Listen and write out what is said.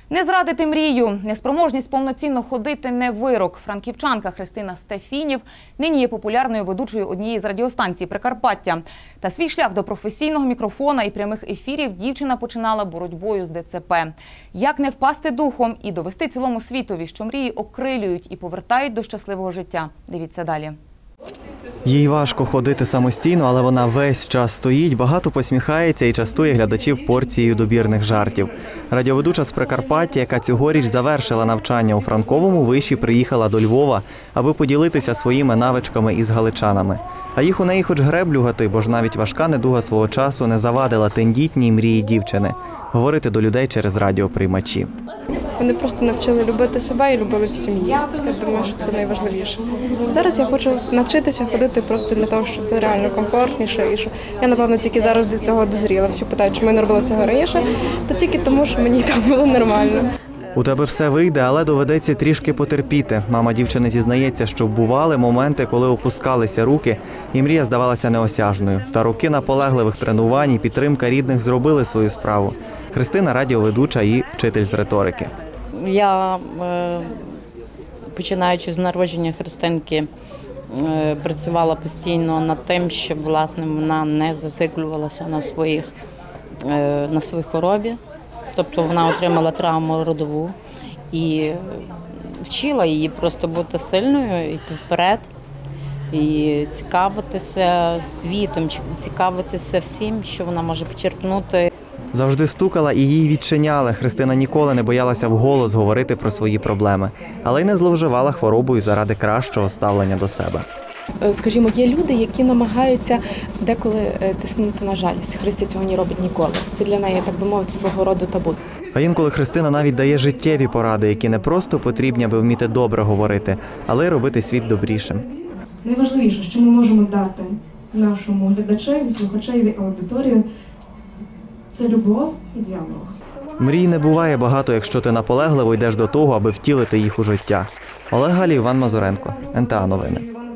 Не зрадити мрію, неспроможність повноцінно ходити – не вирок. Франківчанка Христина Стефінів нині є популярною ведучою однієї з радіостанцій Прикарпаття. Та свій шлях до професійного мікрофона і прямих ефірів дівчина починала боротьбою з ДЦП. Як не впасти духом і довести цілому світові, що мрії окрилюють і повертають до щасливого життя. Дивіться далі. Їй важко ходити самостійно, але вона весь час стоїть, багато посміхається і частує глядачів порцією добірних жартів. Радіоведуча з Прикарпаття, яка цьогоріч завершила навчання у Франковому виші, приїхала до Львова, аби поділитися своїми навичками із галичанами. А їх у неї хоч греблю гати, бо ж навіть важка недуга свого часу не завадила тендітній мрії дівчини – говорити до людей через радіоприймачі. Вони просто навчили любити себе і любили в сім'ї. Я думаю, що це найважливіше. Зараз я хочу навчитися ходити просто для того, що це реально комфортніше. І що я, напевно, тільки зараз до цього дозріла. Всі питають, чому я не робила цього раніше, та тільки тому, що мені так було нормально. У тебе все вийде, але доведеться трішки потерпіти. Мама дівчини зізнається, що бували моменти, коли опускалися руки, і мрія здавалася неосяжною. Та роки наполегливих тренувань і підтримка рідних зробили свою справу. Христина – радіоведуча і вчитель з риторики. Я, починаючи з народження Христинки, працювала постійно над тим, щоб, власне, вона не зациклювалася на своїй хворобі. Тобто вона отримала травму родову і вчила її просто бути сильною, йти вперед і цікавитися світом, цікавитися всім, що вона може почерпнути. Завжди стукала і їй відчиняли. Христина ніколи не боялася вголос говорити про свої проблеми, але й не зловживала хворобою заради кращого ставлення до себе. Скажімо, є люди, які намагаються деколи тиснути на жалість. Христя цього не робить ніколи. Це для неї, так би мовити, свого роду табу. А інколи Христина навіть дає життєві поради, які не просто потрібні, аби вміти добре говорити, але й робити світ добрішим. Найважливіше, що ми можемо дати нашому глядачеві, слухачеві, аудиторії – це любов і діалог. Мрій не буває багато, якщо ти наполегливо йдеш до того, аби втілити їх у життя. Олег Галій, Іван Мазуренко, НТА Новини.